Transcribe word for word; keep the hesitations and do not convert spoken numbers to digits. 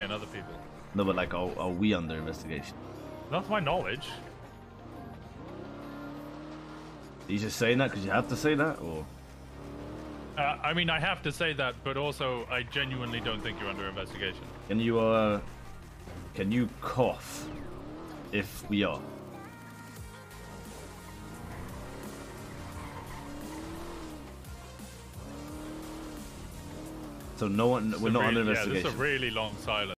and other people. No, but like, are, are we under investigation? Not to my knowledge. Are you just saying that because you have to say that, or? Uh, I mean, I have to say that, but also I genuinely don't think you're under investigation. Can you uh, can you cough if we are? So no one, we're not really, under yeah, investigation. this is a really long silence.